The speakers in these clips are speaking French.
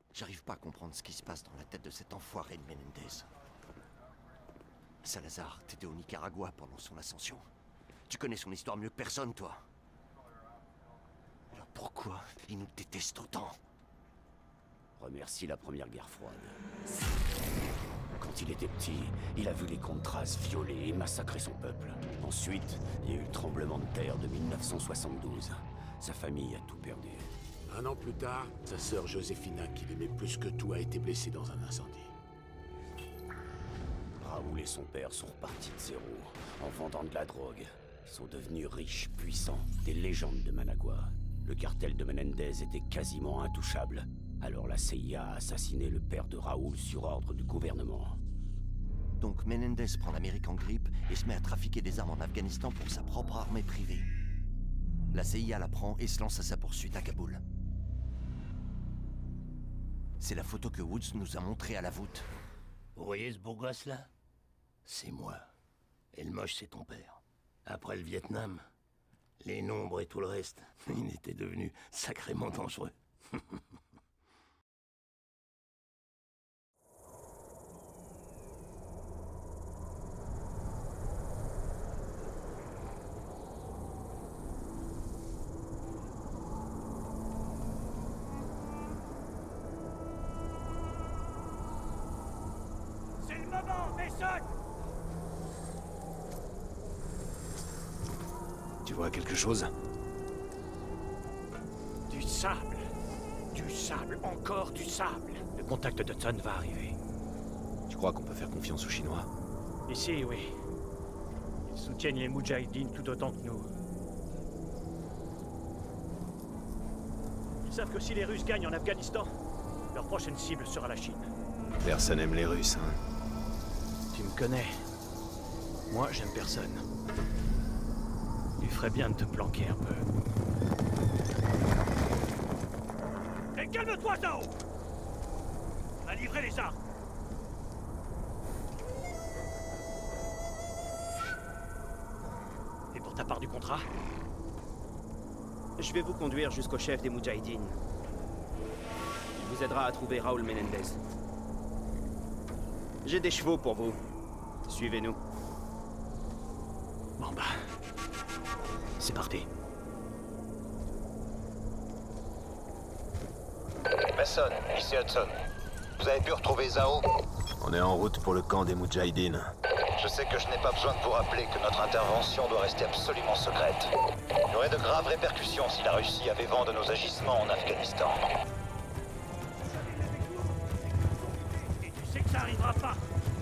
J'arrive pas à comprendre ce qui se passe dans la tête de cet enfoiré de Menendez. Salazar, t'étais au Nicaragua pendant son ascension. Tu connais son histoire mieux que personne, toi. Alors pourquoi il nous déteste autant? Remercie la Première Guerre froide. Quand il était petit, il a vu les Contras violer et massacrer son peuple. Ensuite, il y a eu le tremblement de terre de 1972. Sa famille a tout perdu. Un an plus tard, sa sœur Josefina, qu'il aimait plus que tout, a été blessée dans un incendie. Raoul et son père sont repartis de zéro, en vendant de la drogue. Ils sont devenus riches, puissants, des légendes de Managua. Le cartel de Menendez était quasiment intouchable. Alors la CIA a assassiné le père de Raoul sur ordre du gouvernement. Donc Menendez prend l'Amérique en grippe et se met à trafiquer des armes en Afghanistan pour sa propre armée privée. La CIA la prend et se lance à sa poursuite à Kaboul. C'est la photo que Woods nous a montrée à la voûte. Vous voyez ce beau gosse là? C'est moi. Et le moche, c'est ton père. Après le Vietnam, les nombres et tout le reste, il était devenu sacrément dangereux. C'est le moment, Mason! Tu vois quelque chose? Du sable. Du sable, encore du sable. Le contact d'Hudson va arriver. Tu crois qu'on peut faire confiance aux Chinois? Ici, oui. Ils soutiennent les Moudjahidines tout autant que nous. Ils savent que si les Russes gagnent en Afghanistan, leur prochaine cible sera la Chine. Personne aime les Russes, hein? Tu me connais. Moi, j'aime personne. Tu ferais bien de te planquer un peu. Et calme-toi, Zhao! On a livré les armes. Et pour ta part du contrat? Je vais vous conduire jusqu'au chef des Moudjahidines. Il vous aidera à trouver Raoul Menendez. J'ai des chevaux pour vous. Suivez-nous. Bon bah... c'est parti. Mason, ici Hudson. Vous avez pu retrouver Zhao? On est en route pour le camp des Moudjahidines. Je sais que je n'ai pas besoin de vous rappeler que notre intervention doit rester absolument secrète. Il y aurait de graves répercussions si la Russie avait vent de nos agissements en Afghanistan. Et tu sais que ça arrivera pas.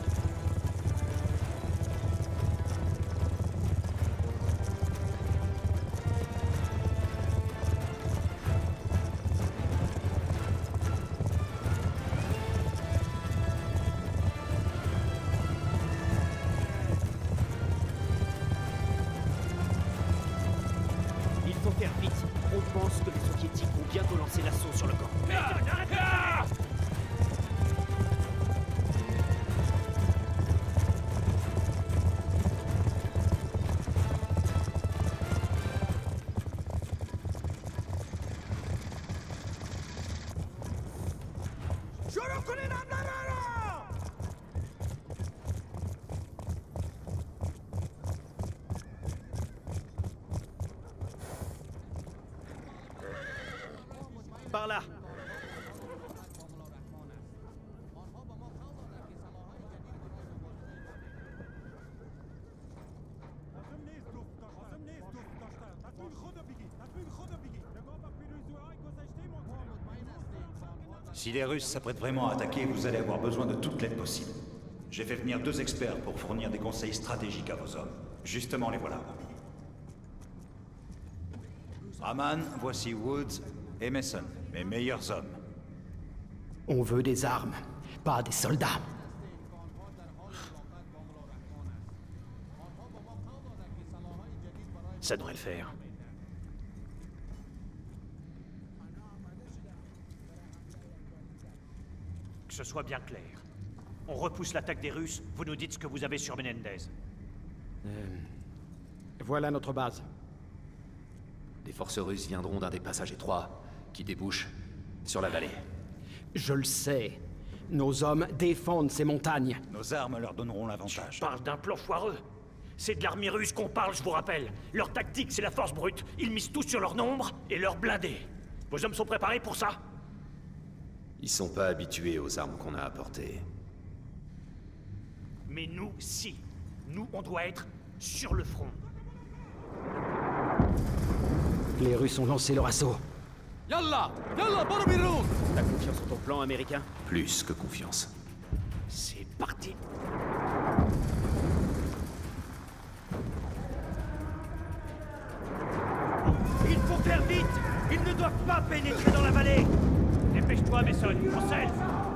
Il faut faire vite. On pense que les soviétiques vont bientôt lancer l'assaut sur le camp. Par là. Si les Russes s'apprêtent vraiment à attaquer, vous allez avoir besoin de toute l'aide possible. J'ai fait venir 2 experts pour fournir des conseils stratégiques à vos hommes. Justement, les voilà. Raman, voici Woods et Mason, mes meilleurs hommes. On veut des armes, pas des soldats. Ça devrait le faire. Que ce soit bien clair. On repousse l'attaque des Russes, vous nous dites ce que vous avez sur Menendez. Voilà notre base. Les forces russes viendront d'un des passages étroits qui débouchent sur la vallée. Je le sais. Nos hommes défendent ces montagnes. Nos armes leur donneront l'avantage. Je parle d'un plan foireux. C'est de l'armée russe qu'on parle, je vous rappelle. Leur tactique, c'est la force brute. Ils misent tout sur leur nombre et leurs blindés. Vos hommes sont préparés pour ça? Ils sont pas habitués aux armes qu'on a apportées. Mais nous, si. Nous, on doit être sur le front. Les Russes ont lancé leur assaut. Yalla! Yalla, Borobirouk! T'as confiance en ton plan américain? Plus que confiance. C'est parti. Il faut faire vite. Ils ne doivent pas pénétrer dans la vallée. Dépêche-toi, Mason. En self.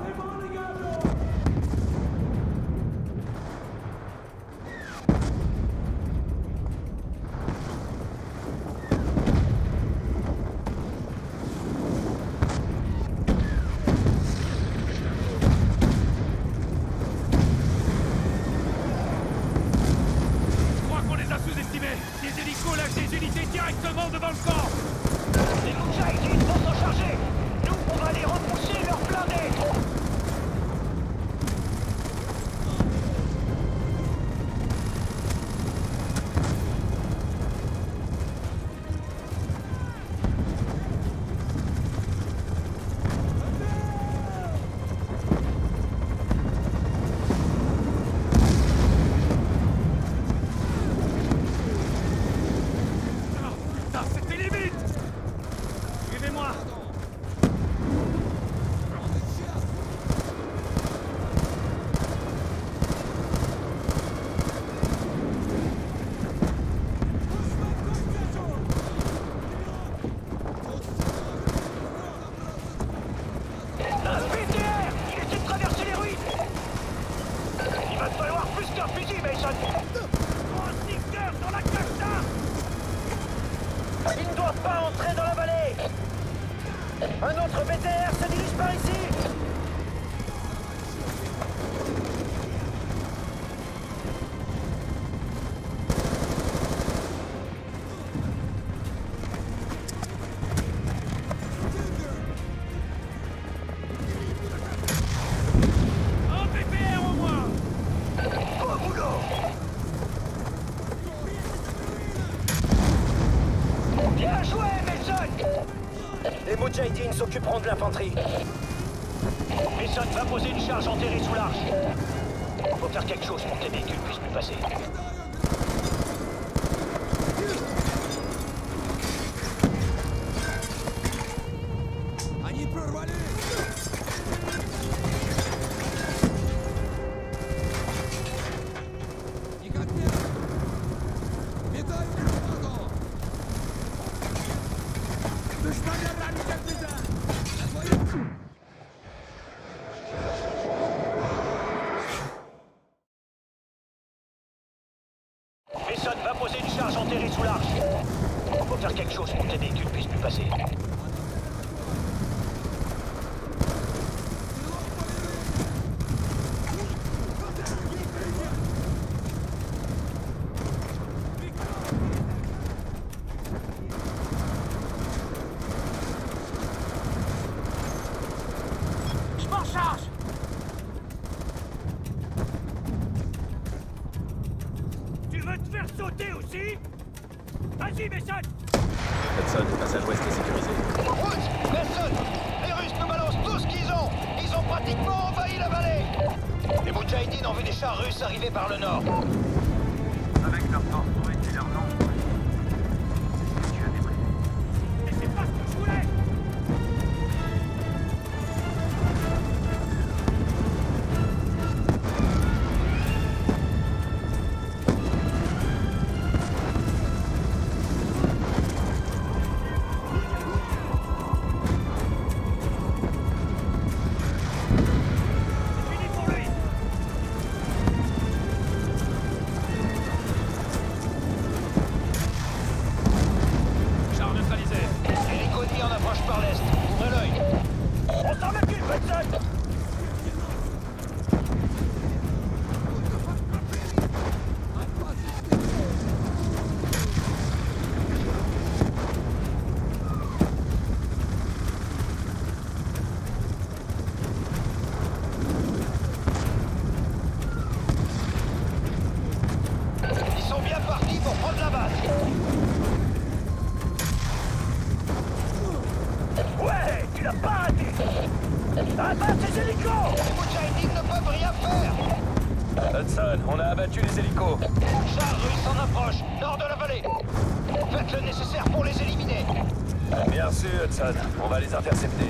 Mujahideen s'occuperont de l'infanterie. Mason va poser une charge enterrée sous l'arche. Faut faire quelque chose pour que les véhicules puissent plus passer. Mason va poser une charge enterrée sous l'arche. Faut faire quelque chose pour que les véhicules puissent plus passer. Je m'en charge. Tu veux te faire sauter aussi? Vas-y, Mason! Hudson, le passage ouest est sécurisé. Route! Mason! Les Russes nous balancent tout ce qu'ils ont! Ils ont pratiquement envahi la vallée! Les Mujahideen ont vu des chars russes arriver par le nord. Avec leur force brute et leur nombre, tu as des prix. Mais c'est pas ce que je voulais! Il a pas raté. Abat ces hélicos! Les Moudjahidines ne peuvent rien faire. Hudson, on a abattu les hélicos. Chars russes s'en approchent, nord de la vallée. Faites le nécessaire pour les éliminer. Bien sûr, Hudson. On va les intercepter.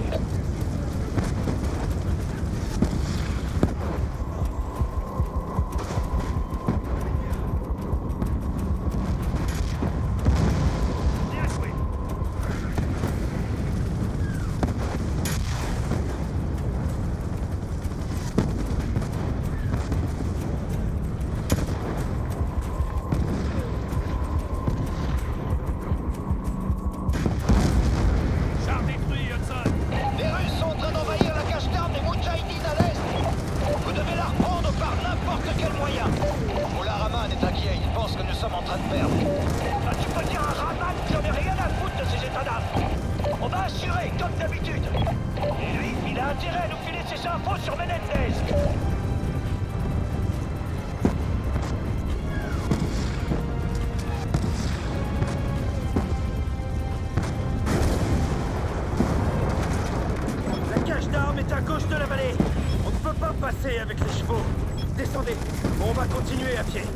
Avec les chevaux. Descendez. On va continuer à pied.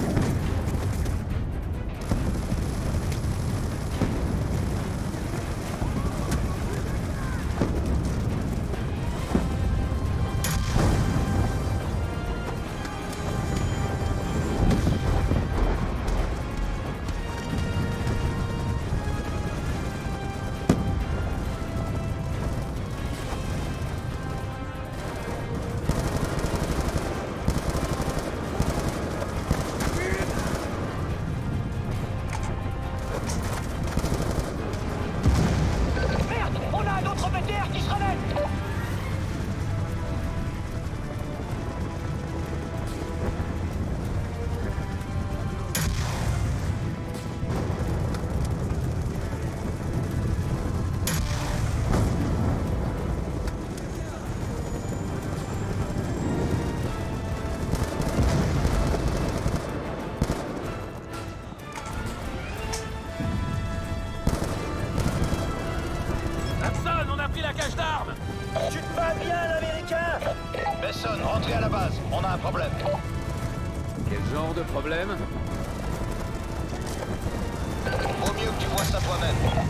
Tu te bats bien, l'Américain? Besson, rentrez à la base. On a un problème. Quel genre de problème? Vaut mieux que tu vois ça toi-même.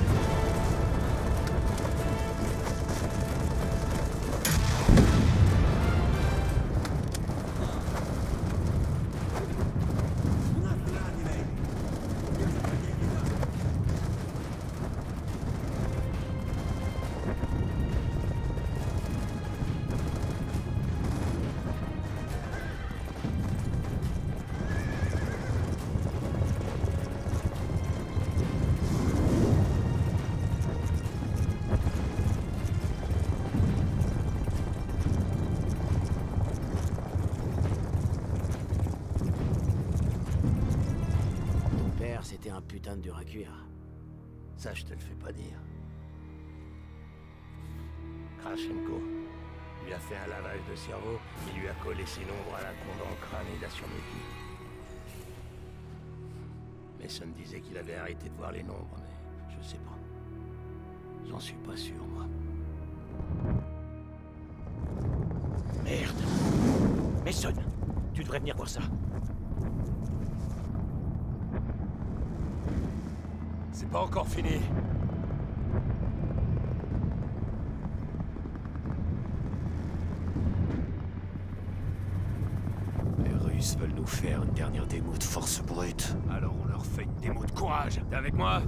C'était un putain de dur à cuire. Ça, je te le fais pas dire. Krashenko lui a fait un lavage de cerveau, il lui a collé ses nombres à la con dans le crâne et il a survécu. Mason disait qu'il avait arrêté de voir les nombres, mais je sais pas. J'en suis pas sûr, moi. Merde. Mason, tu devrais venir voir ça. C'est pas encore fini. Les Russes veulent nous faire une dernière démo de force brute. Alors on leur fait une démo de courage. T'es avec moi?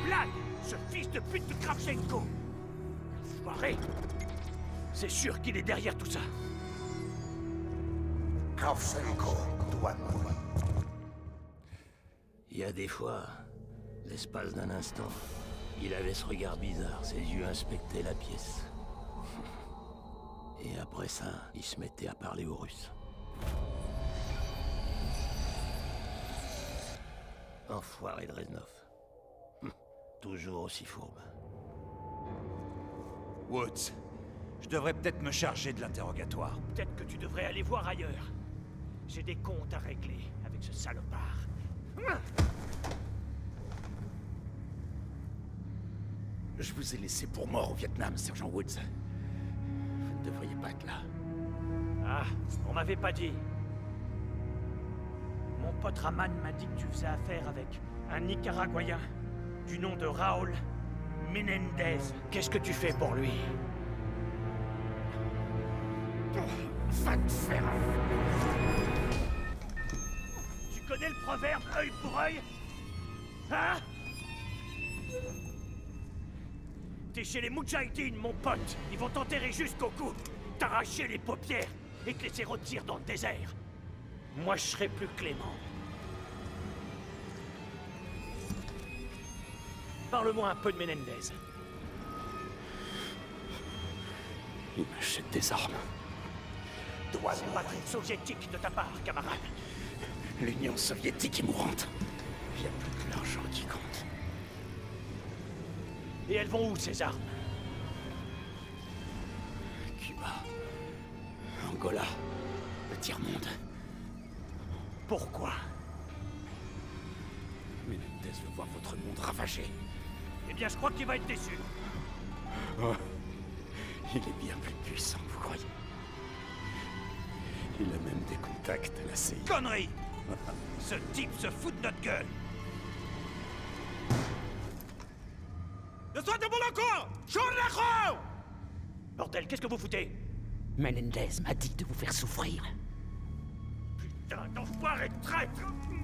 blague! Ce fils de pute de Kravchenko! Enfoiré! C'est sûr qu'il est derrière tout ça. Kravchenko doit mourir. Il y a des fois, l'espace d'un instant, il avait ce regard bizarre, ses yeux inspectaient la pièce. Et après ça, il se mettait à parler aux Russes. Enfoiré de Reznov. Toujours aussi fourbe. Woods, je devrais peut-être me charger de l'interrogatoire. Peut-être que tu devrais aller voir ailleurs. J'ai des comptes à régler avec ce salopard. Je vous ai laissé pour mort au Vietnam, Sergent Woods. Vous ne devriez pas être là. Ah, on m'avait pas dit. Mon pote Raman m'a dit que tu faisais affaire avec un Nicaraguayen du nom de Raúl Menendez. Qu'est-ce que tu fais pour lui? Va te faire... Tu connais le proverbe œil pour œil? Hein? T'es chez les Moudjahidines, mon pote. Ils vont t'enterrer jusqu'au cou, t'arracher les paupières et te laisser rôtir dans le désert. Moi, je serai plus clément. Parle-moi un peu de Menendez. Il m'achète des armes. C'est pas très soviétique de ta part, camarade. L'Union soviétique est mourante. Il n'y a plus que l'argent qui compte. Et elles vont où, ces armes? Cuba. Angola. Le tiers-monde. Pourquoi? Menendez veut voir votre monde ravagé. Eh bien, je crois qu'il va être déçu. Oh. Il est bien plus puissant que vous croyez. Il a même des contacts à la CIA. Connerie! Ce type se fout de notre gueule! Bordel, qu'est-ce que vous foutez? Menendez m'a dit de vous faire souffrir. Putain d'enfoiré de traître!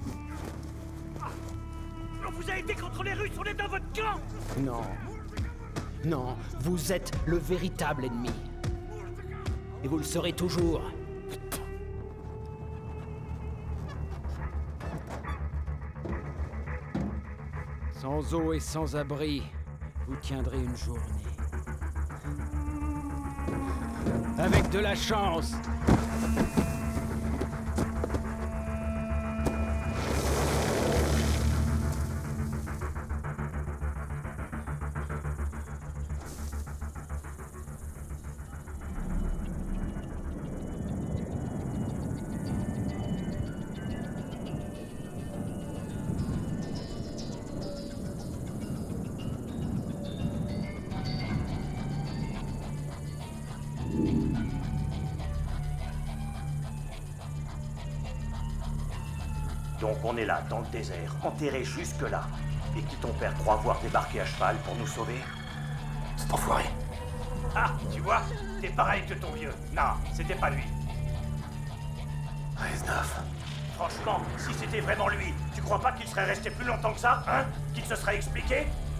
On vous a aidé contre les Russes, on est dans votre camp! Non. Non, vous êtes le véritable ennemi. Et vous le serez toujours. Sans eau et sans abri, vous tiendrez une journée. Avec de la chance. Donc on est là, dans le désert, enterré jusque-là. Et qui ton père croit avoir débarqué à cheval pour nous sauver? C'est enfoiré. Ah, tu vois, t'es pareil que ton vieux. Non, c'était pas lui. Reznov. Franchement, si c'était vraiment lui, tu crois pas qu'il serait resté plus longtemps que ça, hein? Qu'il se serait expliqué?